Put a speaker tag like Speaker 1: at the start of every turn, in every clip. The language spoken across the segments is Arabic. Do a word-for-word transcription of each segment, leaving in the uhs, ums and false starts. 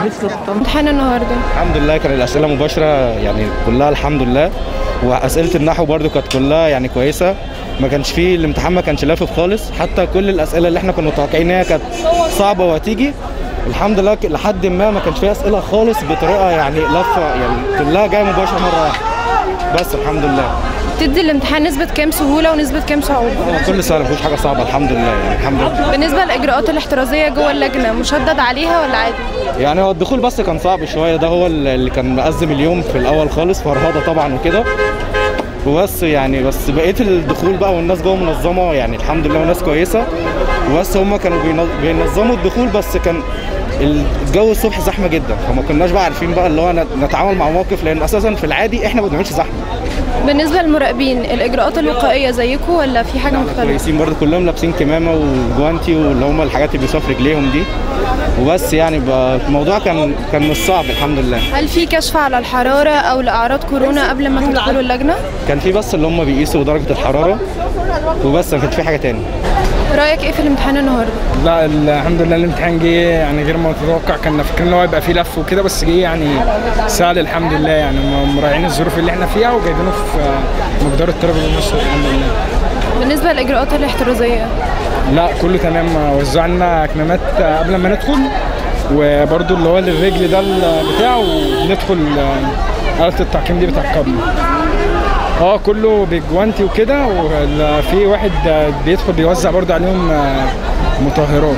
Speaker 1: امتحان النهارده
Speaker 2: الحمد لله كان الاسئله مباشره يعني كلها الحمد لله، واسئله النحو برده كانت كلها يعني كويسه، ما كانش فيه الامتحان ما كانش لافف خالص، حتى كل الاسئله اللي احنا كنا متوقعين ان هي كانت صعبه وهتيجي الحمد لله لحد ما ما كانش فيها اسئله خالص بطريقه يعني لفه، يعني كلها جايه مباشره مره واحده بس الحمد لله.
Speaker 1: تدي الامتحان نسبة كام سهولة ونسبة كام صعوبة؟
Speaker 2: كل سنة مفيش حاجة صعبة الحمد لله يعني الحمد لله.
Speaker 1: بالنسبة للإجراءات الاحترازية جوه اللجنة مشدد عليها ولا عادي؟
Speaker 2: يعني هو الدخول بس كان صعب شوية، ده هو اللي كان مأزم اليوم في الأول خالص، فرهضة طبعا وكده وبس يعني، بس بقية الدخول بقى والناس جوه منظمة يعني الحمد لله وناس كويسة، وبس هم كانوا بينظموا الدخول، بس كان الجو الصبح زحمه جدا، فما كناش بقى عارفين بقى اللي هو نتعامل مع موقف، لان اساسا في العادي احنا ما بنعملش زحمه.
Speaker 1: بالنسبه للمراقبين الاجراءات الوقائيه زيكم ولا في حاجه مختلفه؟
Speaker 2: كويسين برضه، كلهم لابسين كمامه وجوانتي واللي هم الحاجات اللي بيصف رجليهم دي وبس، يعني الموضوع كان كان مش صعب الحمد لله.
Speaker 1: هل في كشف على الحراره او لاعراض كورونا قبل ما تدخلوا اللجنه؟
Speaker 2: كان في بس اللي هم بيقيسوا درجه الحراره وبس، ما كانش في حاجه تاني.
Speaker 1: رايك ايه في الامتحان النهارده؟
Speaker 3: لا الحمد لله الامتحان جه يعني غير ما متوقع، كنا فاكرين ان هو يبقى فيه لف وكده، بس جه يعني سهل الحمد لله، يعني مراعيين الظروف اللي احنا فيها وجايبينه في مقدار الطالب المصري الحمد لله.
Speaker 1: بالنسبه للاجراءات الاحترازيه؟
Speaker 3: لا كله تمام، وزعنا كمامات قبل ما ندخل، وبرده اللي هو للرجل ده بتاعه، وندخل آلة التعقيم دي بتاع القبل. اه كله بجوانتي وكده، وفي واحد بيدخل بيوزع برضه عليهم مطهرات.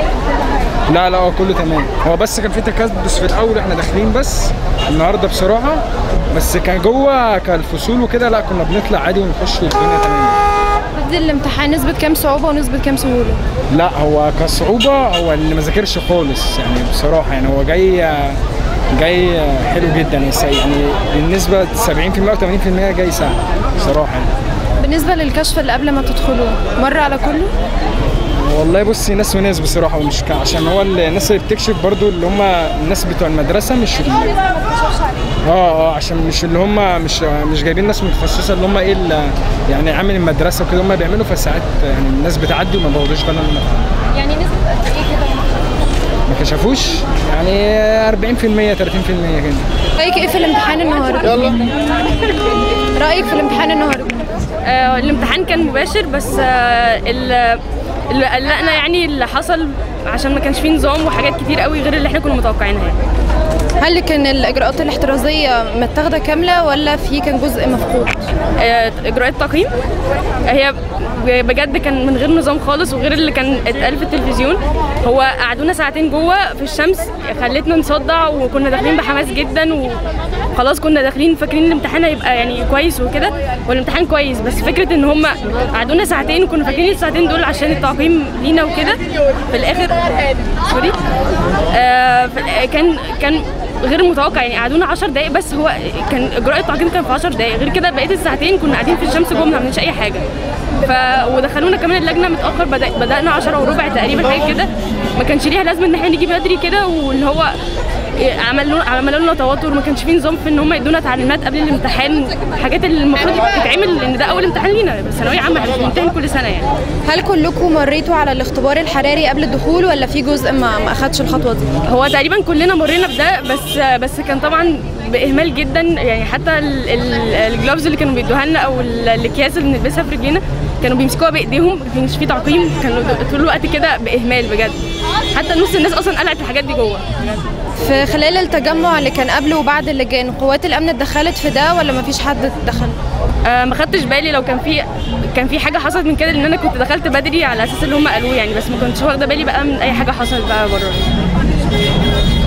Speaker 3: لا لا كله تمام، هو بس كان في تكدس في الاول احنا داخلين بس النهارده بصراحه، بس كان جوه كالفصول وكده لا كنا بنطلع عادي ونخش والدنيا تمام.
Speaker 1: تدي الامتحان نسبه كام صعوبه ونسبه كام سهوله؟
Speaker 3: لا هو كصعوبه هو اللي ما ذاكرش خالص يعني بصراحه، يعني هو جاي جاي حلو جدا يعني النسبه سبعين في المية و ثمانين في المية جاي سهل بصراحه يعني.
Speaker 1: بالنسبه للكشف اللي قبل ما تدخلوا مر على كله؟
Speaker 3: والله بصي ناس وناس بصراحه، ومش عشان هو الناس اللي بتكشف برضو اللي هم الناس بتوع المدرسه، مش اه اه عشان مش اللي هم مش مش جايبين ناس متخصصه اللي هم ايه يعني عامل المدرسه وكده هم بيعملوا، فساعات يعني الناس بتعدي وما بياخدوش بالهم منها.
Speaker 1: يعني نسبه قد ايه كده
Speaker 3: ما كشفوش؟ يعني أربعين في المية ثلاثين في المية كده.
Speaker 1: رايك ايه في الامتحان النهارده؟
Speaker 4: يلا
Speaker 1: رايك في الامتحان النهارده؟
Speaker 5: آه الامتحان كان مباشر، بس آه اللي قلقنا يعني اللي حصل عشان ما كانش فيه نظام وحاجات كتير قوي غير اللي احنا كنا متوقعينها يعني.
Speaker 1: هل كان الاجراءات الاحترازيه متاخده كامله ولا في كان جزء مفقود؟
Speaker 5: آه اجراءات التقييم هي بجد كان من غير نظام خالص، وغير اللي كان اتقال في التلفزيون. هو قعدونا ساعتين جوه في الشمس خلتنا نصدع، وكنا داخلين بحماس جدا وخلاص كنا داخلين فاكرين الامتحان هيبقى يعني كويس وكده، والامتحان كويس، بس فكره ان هم قعدونا ساعتين وكنا فاكرين الساعتين دول عشان التعقيم لينا وكده، في الاخر سوري آه كان كان غير متوقع يعني. قعدونا عشر دقايق بس، هو كان اجراء التعقيم كان في عشر دقايق، غير كده بقيه الساعتين كنا قاعدين في الشمس جوه ما بنعملش اي حاجه. ف ودخلونا كمان اللجنه متاخر، بدأ... بدانا عشرة وربع تقريبا حاجه كده، ما كانش ليها لازمه ان احنا نيجي بدري كده، واللي هو عملوا عملوا لنا توتر، ما كانش في نظام في ان هم يدونا تعليمات قبل الامتحان، الحاجات اللي المفروض تتعمل لان ده اول امتحان لينا ثانويه عامه، احنا بنمتحن كل سنه يعني.
Speaker 1: هل كلكم مريتوا على الاختبار الحراري قبل الدخول ولا في جزء ما ما اخدش الخطوه دي؟
Speaker 5: هو تقريبا كلنا مرينا بده، بس بس كان طبعا باهمال جدا يعني، حتى الجلوفز اللي كانوا بيدوها لنا او الاكياس اللي بنلبسها في رجلينا كانوا بيمسكوها بايديهم، ما كانش في تعقيم، كانوا طول الوقت كده باهمال بجد، حتى نص الناس اصلا قلعت الحاجات دي جوه.
Speaker 1: في خلال التجمع اللي كان قبل وبعد اللجان قوات الامن اتدخلت في ده ولا ما فيش حد اتدخل؟
Speaker 5: آه ما خدتش بالي لو كان في كان في حاجه حصلت من كده، لان انا كنت دخلت بدري على اساس اللي هم قالوه يعني، بس ما كنتش واخده بالي بقى من اي حاجه حصلت بقى بره.